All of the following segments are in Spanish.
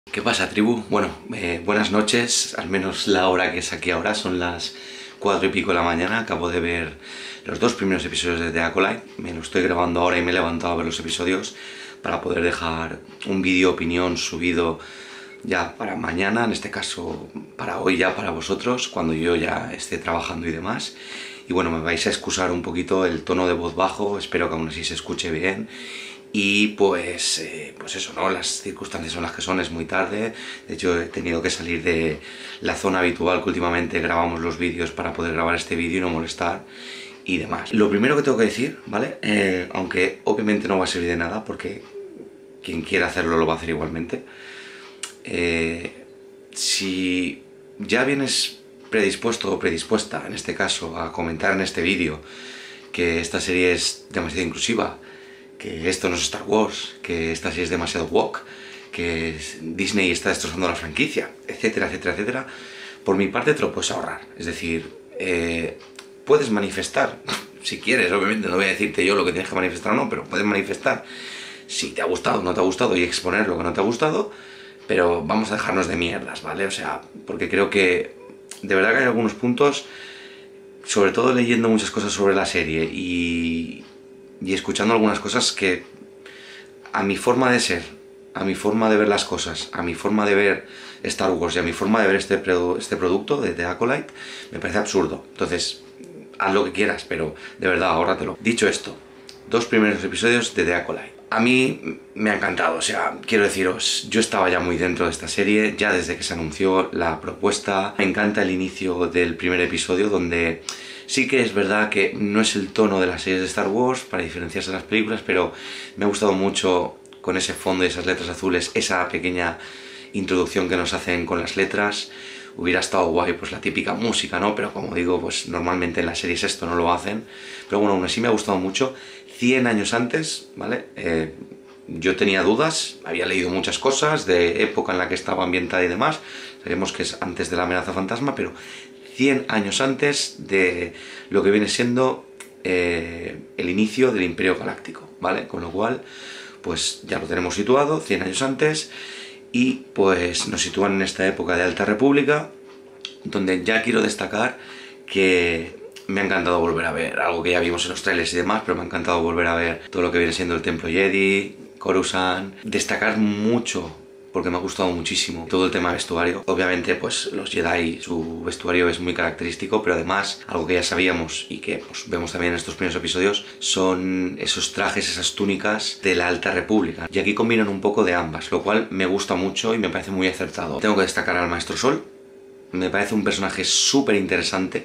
¿Qué pasa, tribu? Bueno, buenas noches, al menos la hora que es aquí ahora, son las 4 y pico de la mañana. Acabo de ver los dos primeros episodios de The Acolyte. Me lo estoy grabando ahora y me he levantado a ver los episodios para poder dejar un vídeo opinión subido ya para mañana, en este caso para hoy ya para vosotros, cuando yo ya esté trabajando y demás. Y bueno, me vais a excusar un poquito el tono de voz bajo, espero que aún así se escuche bien. Y pues eso, ¿no? Las circunstancias son las que son, es muy tarde. De hecho, he tenido que salir de la zona habitual que últimamente grabamos los vídeos para poder grabar este vídeo y no molestar y demás. Lo primero que tengo que decir, ¿vale? Aunque obviamente no va a servir de nada porque quien quiera hacerlo lo va a hacer igualmente. Si ya vienes predispuesto o predispuesta, en este caso, a comentar en este vídeo que esta serie es demasiado inclusiva, que esto no es Star Wars, que esta serie es demasiado woke, que Disney está destrozando la franquicia, etcétera, etcétera, etcétera, por mi parte te lo puedes ahorrar. Es decir, puedes manifestar, si quieres, obviamente no voy a decirte yo lo que tienes que manifestar o no, pero puedes manifestar si te ha gustado o no te ha gustado y exponer lo que no te ha gustado, pero vamos a dejarnos de mierdas, ¿vale? O sea, porque creo que de verdad que hay algunos puntos, sobre todo leyendo muchas cosas sobre la serie y escuchando algunas cosas que a mi forma de ser, a mi forma de ver las cosas, a mi forma de ver Star Wars y a mi forma de ver este producto de The Acolyte, me parece absurdo. Entonces, haz lo que quieras, pero de verdad, ahórratelo. Dicho esto, dos primeros episodios de The Acolyte. A mí me ha encantado, o sea, quiero deciros, yo estaba ya muy dentro de esta serie, ya desde que se anunció la propuesta. Me encanta el inicio del primer episodio, donde sí que es verdad que no es el tono de las series de Star Wars, para diferenciarse de las películas, pero me ha gustado mucho con ese fondo y esas letras azules, esa pequeña introducción que nos hacen con las letras. Hubiera estado guay pues la típica música, ¿no? Pero como digo, pues normalmente en las series esto no lo hacen. Pero bueno, aún así me ha gustado mucho. 100 años antes, ¿vale? Yo tenía dudas, había leído muchas cosas de época en la que estaba ambientada y demás. Sabemos que es antes de la amenaza fantasma, pero 100 años antes de lo que viene siendo el inicio del Imperio Galáctico, ¿vale? Con lo cual, pues ya lo tenemos situado, 100 años antes, y pues nos sitúan en esta época de Alta República, donde ya quiero destacar que me ha encantado volver a ver algo que ya vimos en los trailers y demás, pero me ha encantado volver a ver todo lo que viene siendo el Templo Jedi, Coruscant. Destacar mucho, porque me ha gustado muchísimo, todo el tema de vestuario. Obviamente, pues los Jedi, su vestuario es muy característico, pero además, algo que ya sabíamos y que pues, vemos también en estos primeros episodios, son esos trajes, esas túnicas de la Alta República. Y aquí combinan un poco de ambas, lo cual me gusta mucho y me parece muy acertado. Tengo que destacar al Maestro Sol. Me parece un personaje súper interesante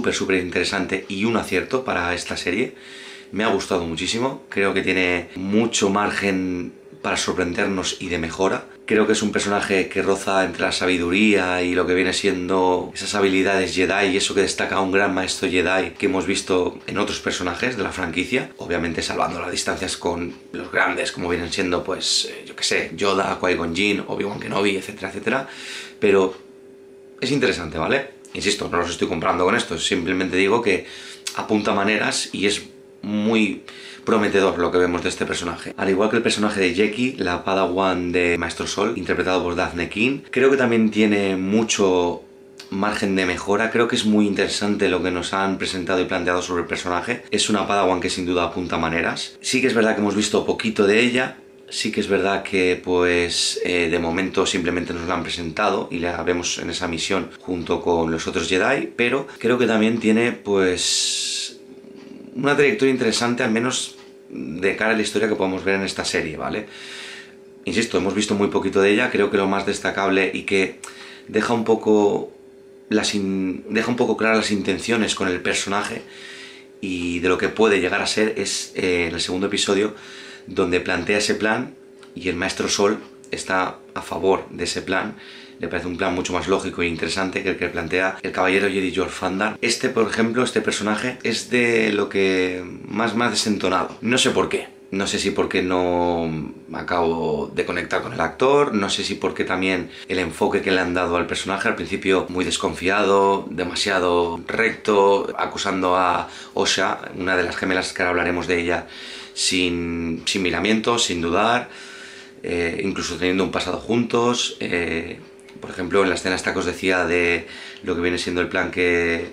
y un acierto para esta serie. Me ha gustado muchísimo, creo que tiene mucho margen para sorprendernos y de mejora. Creo que es un personaje que roza entre la sabiduría y lo que viene siendo esas habilidades Jedi y eso que destaca a un gran maestro Jedi que hemos visto en otros personajes de la franquicia. Obviamente salvando las distancias con los grandes como vienen siendo pues, yo que sé, Yoda, Qui-Gon Jinn, Obi-Wan Kenobi, etcétera, etcétera. Pero es interesante, ¿vale? Insisto, no los estoy comprando con esto, simplemente digo que apunta maneras y es muy prometedor lo que vemos de este personaje. Al igual que el personaje de Jeki, la Padawan de Maestro Sol, interpretado por Dafne King, creo que también tiene mucho margen de mejora. Creo que es muy interesante lo que nos han presentado y planteado sobre el personaje. Es una Padawan que sin duda apunta maneras. Sí que es verdad que hemos visto poquito de ella. Sí que es verdad que pues de momento simplemente nos la han presentado y la vemos en esa misión junto con los otros Jedi, pero creo que también tiene pues una trayectoria interesante, al menos de cara a la historia que podemos ver en esta serie, ¿vale? Insisto, hemos visto muy poquito de ella, creo que lo más destacable y que deja un poco claras las intenciones con el personaje y de lo que puede llegar a ser es en el segundo episodio, donde plantea ese plan y el Maestro Sol está a favor de ese plan. Le parece un plan mucho más lógico e interesante que el que plantea el caballero Jedi George Fandar. Por ejemplo, este personaje es de lo que más me ha desentonado. No sé por qué. No sé si porque no acabo de conectar con el actor, no sé si porque también el enfoque que le han dado al personaje, al principio muy desconfiado, demasiado recto, acusando a Osha, una de las gemelas que ahora hablaremos de ella, sin miramientos, sin dudar. incluso teniendo un pasado juntos. Por ejemplo, en la escena esta que os decía de lo que viene siendo el plan que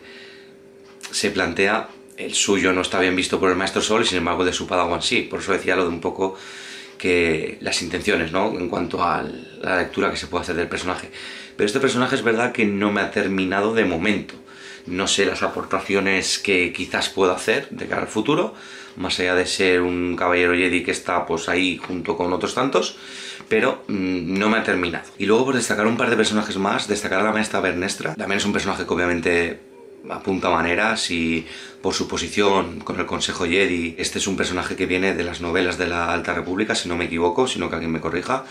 se plantea, el suyo no está bien visto por el Maestro Sol y sin embargo de su Padawan sí. Por eso decía lo de un poco que las intenciones, ¿no?, en cuanto a la lectura que se puede hacer del personaje. Pero este personaje es verdad que no me ha terminado de momento. No sé las aportaciones que quizás pueda hacer de cara al futuro, más allá de ser un caballero Jedi que está pues ahí junto con otros tantos, pero no me ha terminado. Y luego por destacar un par de personajes más, destacar a la maestra Vernestra. También es un personaje que obviamente apunta maneras y por su posición con el Consejo Jedi. Este es un personaje que viene de las novelas de la Alta República, si no me equivoco, sino que alguien me corrija.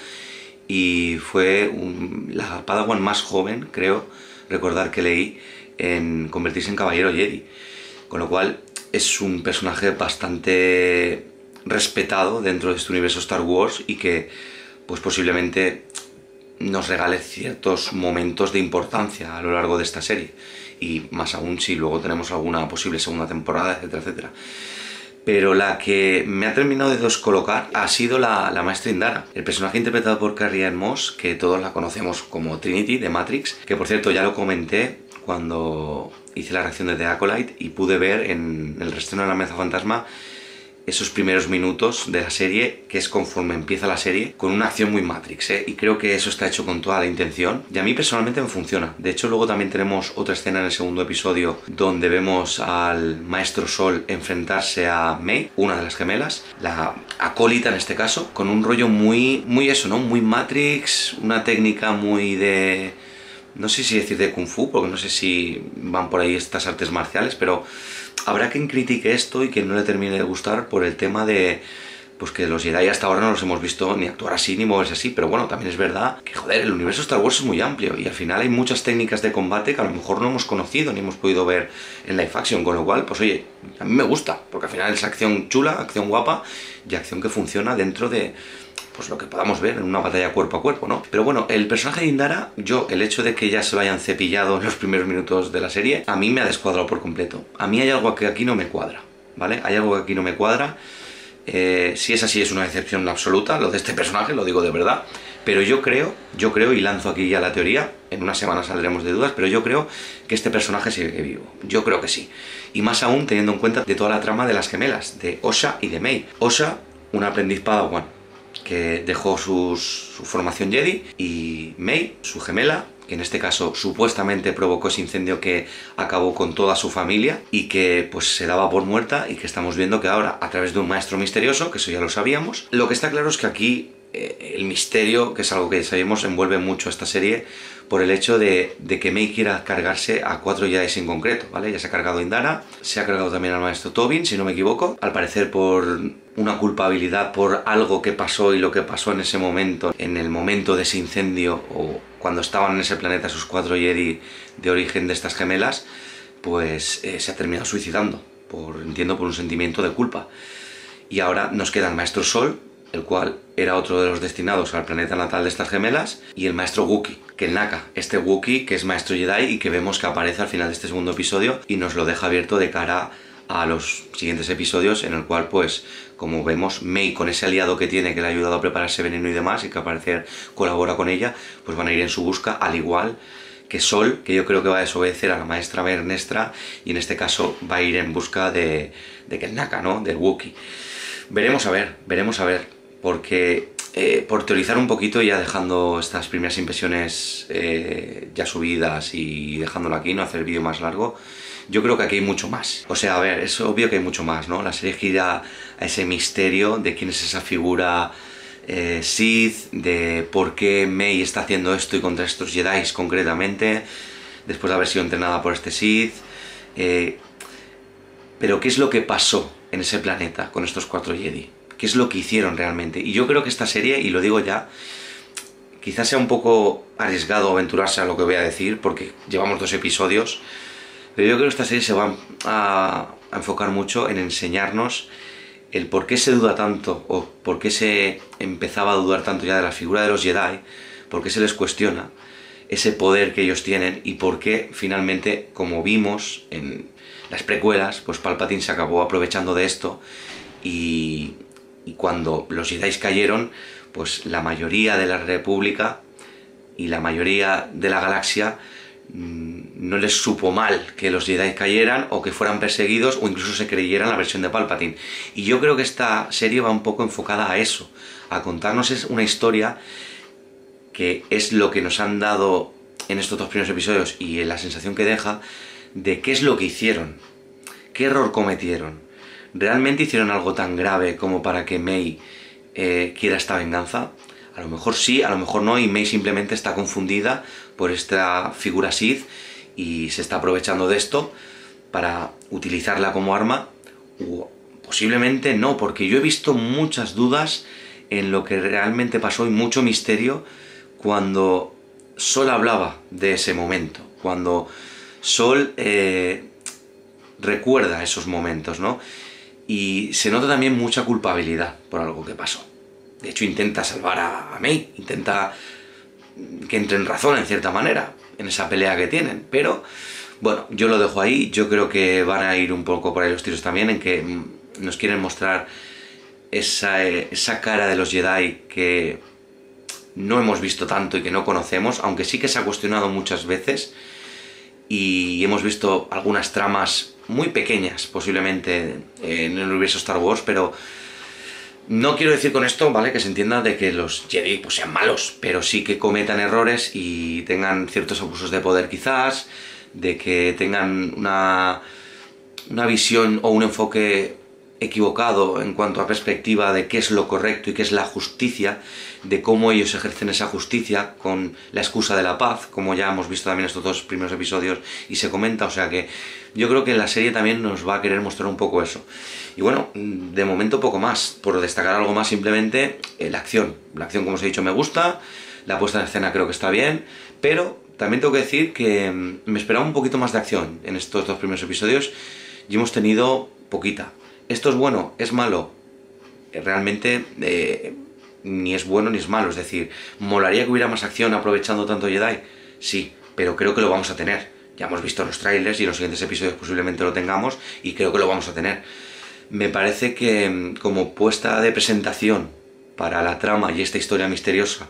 Y fue la Padawan más joven, creo recordar que leí, en convertirse en caballero Jedi. Con lo cual es un personaje bastante respetado dentro de este universo Star Wars y que pues posiblemente nos regale ciertos momentos de importancia a lo largo de esta serie. Y más aún si luego tenemos alguna posible segunda temporada, etcétera, etcétera. Pero la que me ha terminado de descolocar ha sido la maestra Indara, el personaje interpretado por Carrie-Anne Moss, que todos la conocemos como Trinity de Matrix, que por cierto ya lo comenté cuando hice la reacción de The Acolyte y pude ver en el reestreno de La Amenaza Fantasma esos primeros minutos de la serie, que es conforme empieza la serie, con una acción muy Matrix, ¿eh? Y creo que eso está hecho con toda la intención, y a mí personalmente me funciona. De hecho, luego también tenemos otra escena en el segundo episodio, donde vemos al Maestro Sol enfrentarse a May, una de las gemelas, la acólita en este caso, con un rollo muy eso, ¿no? Muy Matrix, una técnica muy de... no sé si decir de Kung Fu, porque no sé si van por ahí estas artes marciales, pero habrá quien critique esto y quien no le termine de gustar por el tema de pues que los Jedi hasta ahora no los hemos visto ni actuar así ni moverse así, pero bueno, también es verdad que, joder, el universo Star Wars es muy amplio y al final hay muchas técnicas de combate que a lo mejor no hemos conocido ni hemos podido ver en live action, con lo cual, pues oye, a mí me gusta, porque al final es acción chula, acción guapa y acción que funciona dentro de pues lo que podamos ver en una batalla cuerpo a cuerpo, ¿no? Pero bueno, el personaje de Indara, el hecho de que ya se lo hayan cepillado en los primeros minutos de la serie, a mí me ha descuadrado por completo. A mí hay algo que aquí no me cuadra, ¿vale? Hay algo que aquí no me cuadra. Si es así, es una decepción absoluta, lo de este personaje, lo digo de verdad. Pero yo creo, y lanzo aquí ya la teoría, en una semana saldremos de dudas, pero yo creo que este personaje sigue vivo. Yo creo que sí. Y más aún teniendo en cuenta de toda la trama de las gemelas, de Osha y de May. Osha, una aprendiz Padawan, que dejó su formación Jedi, y May, su gemela, que en este caso supuestamente provocó ese incendio que acabó con toda su familia y que pues se daba por muerta, y que estamos viendo que ahora a través de un maestro misterioso, que eso ya lo sabíamos. Lo que está claro es que aquí el misterio, que es algo que ya sabemos, envuelve mucho a esta serie por el hecho de que May quiera cargarse a 4 Jedi en concreto, ¿vale? Ya se ha cargado a Indara, se ha cargado también al maestro Tobin, si no me equivoco, al parecer por una culpabilidad por algo que pasó, y lo que pasó en ese momento, en el momento de ese incendio, o cuando estaban en ese planeta sus 4 Jedi de origen de estas gemelas, pues se ha terminado suicidando, entiendo por un sentimiento de culpa. Y ahora nos queda el maestro Sol, el cual era otro de los destinados al planeta natal de estas gemelas, y el maestro Wookiee, que el Naka, este Wookiee que es maestro Jedi y que vemos que aparece al final de este segundo episodio y nos lo deja abierto de cara a los siguientes episodios, en el cual pues como vemos May, con ese aliado que tiene, que le ha ayudado a prepararse veneno y demás, y que al parecer colabora con ella, pues van a ir en su busca, al igual que Sol, que yo creo que va a desobedecer a la maestra Vernestra, y en este caso va a ir en busca de que el Naka, ¿no?, del Wookiee. Veremos a ver, porque por teorizar un poquito, ya dejando estas primeras impresiones ya subidas y dejándolo aquí, no hacer el vídeo más largo, yo creo que aquí hay mucho más. O sea, a ver, es obvio que hay mucho más, ¿no? La serie gira a ese misterio de quién es esa figura Sith, de por qué May está haciendo esto y contra estos Jedi concretamente, después de haber sido entrenada por este Sith. Pero ¿qué es lo que pasó en ese planeta con estos 4 Jedi? ¿Qué es lo que hicieron realmente? Y yo creo que esta serie, y lo digo ya, quizás sea un poco arriesgado aventurarse a lo que voy a decir, porque llevamos 2 episodios, pero yo creo que esta serie se va a enfocar mucho en enseñarnos el por qué se duda tanto, o por qué se empezaba a dudar tanto ya de la figura de los Jedi, por qué se les cuestiona ese poder que ellos tienen, y por qué finalmente, como vimos en las precuelas, pues Palpatine se acabó aprovechando de esto, y cuando los Jedi cayeron, pues la mayoría de la República y la mayoría de la galaxia no les supo mal que los Jedi cayeran o que fueran perseguidos o incluso se creyeran la versión de Palpatine. Y yo creo que esta serie va un poco enfocada a eso, a contarnos una historia que es lo que nos han dado en estos 2 primeros episodios y la sensación que deja de qué es lo que hicieron, qué error cometieron. ¿Realmente hicieron algo tan grave como para que Mei quiera esta venganza? A lo mejor sí, a lo mejor no, y Mei simplemente está confundida por esta figura Sith y se está aprovechando de esto para utilizarla como arma, o posiblemente no, porque yo he visto muchas dudas en lo que realmente pasó y mucho misterio cuando Sol hablaba de ese momento, cuando Sol recuerda esos momentos, ¿no? Y se nota también mucha culpabilidad por algo que pasó. De hecho, intenta salvar a Mei, intenta que entre en razón, en cierta manera, en esa pelea que tienen. Pero, bueno, yo lo dejo ahí. Yo creo que van a ir un poco por ahí los tiros también, en que nos quieren mostrar esa cara de los Jedi que no hemos visto tanto y que no conocemos, aunque sí que se ha cuestionado muchas veces. Y hemos visto algunas tramas muy pequeñas, posiblemente, en el universo Star Wars, pero no quiero decir con esto, ¿vale?, que se entienda de que los Jedi pues sean malos, pero sí que cometan errores y tengan ciertos abusos de poder quizás, de que tengan una visión o un enfoque equivocado en cuanto a perspectiva de qué es lo correcto y qué es la justicia, de cómo ellos ejercen esa justicia con la excusa de la paz, como ya hemos visto también estos 2 primeros episodios y se comenta. O sea que yo creo que la serie también nos va a querer mostrar un poco eso. Y bueno, de momento poco más, por destacar algo más simplemente, la acción. La acción, como os he dicho, me gusta, la puesta en escena creo que está bien, pero también tengo que decir que me esperaba un poquito más de acción en estos 2 primeros episodios y hemos tenido poquita. ¿Esto es bueno? ¿Es malo? Realmente ni es bueno ni es malo. Es decir, ¿molaría que hubiera más acción aprovechando tanto Jedi? Sí, pero creo que lo vamos a tener. Ya hemos visto los trailers y en los siguientes episodios posiblemente lo tengamos y creo que lo vamos a tener. Me parece que como puesta de presentación para la trama y esta historia misteriosa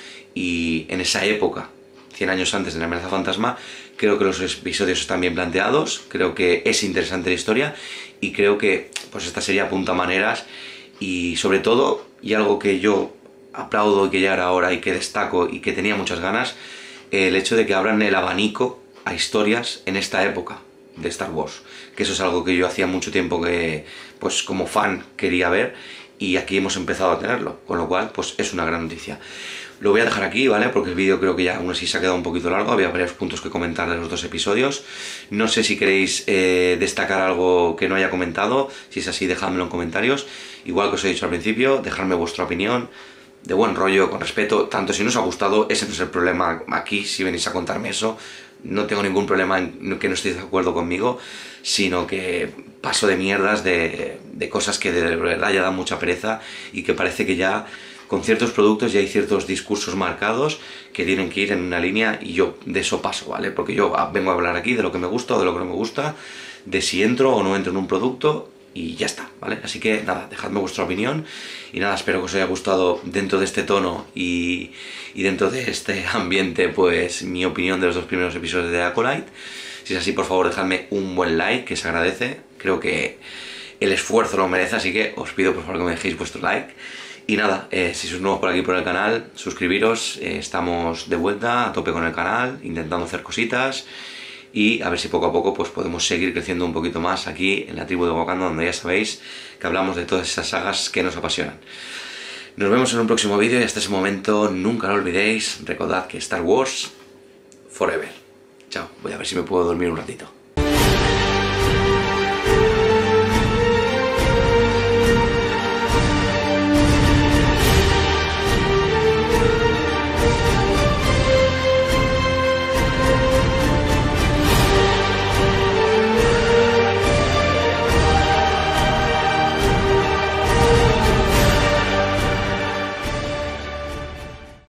y en esa época, 100 años antes de la amenaza fantasma, creo que los episodios están bien planteados, creo que es interesante la historia y creo que pues esta serie apunta maneras y sobre todo, y algo que yo aplaudo y que ya era ahora y que destaco y que tenía muchas ganas, el hecho de que abran el abanico a historias en esta época de Star Wars, que eso es algo que yo hacía mucho tiempo que pues como fan quería ver y aquí hemos empezado a tenerlo, con lo cual pues es una gran noticia. Lo voy a dejar aquí, ¿vale? Porque el vídeo creo que ya aún así se ha quedado un poquito largo, había varios puntos que comentar de los 2 episodios. No sé si queréis destacar algo que no haya comentado, si es así dejadmelo en comentarios. Igual que os he dicho al principio, dejadme vuestra opinión, de buen rollo, con respeto, tanto si no os ha gustado, ese no es el problema aquí, si venís a contarme eso. No tengo ningún problema en que no estéis de acuerdo conmigo, sino que paso de mierdas, de cosas que de verdad ya dan mucha pereza y que parece que ya con ciertos productos ya hay ciertos discursos marcados que tienen que ir en una línea y yo de eso paso, ¿vale? Porque yo vengo a hablar aquí de lo que me gusta o de lo que no me gusta, de si entro o no entro en un producto y ya está, ¿vale? Así que nada, dejadme vuestra opinión y nada, espero que os haya gustado dentro de este tono y dentro de este ambiente, pues mi opinión de los 2 primeros episodios de Acolyte. Si es así, por favor, dejadme un buen like, que se agradece. Creo que el esfuerzo lo merece, así que os pido por favor que me dejéis vuestro like. Y nada, si sois nuevos por aquí por el canal, suscribiros, estamos de vuelta a tope con el canal, intentando hacer cositas y a ver si poco a poco pues podemos seguir creciendo un poquito más aquí en la tribu de Wakanda, donde ya sabéis que hablamos de todas esas sagas que nos apasionan. Nos vemos en un próximo vídeo y hasta ese momento nunca lo olvidéis, recordad que Star Wars Forever. Chao, voy a ver si me puedo dormir un ratito.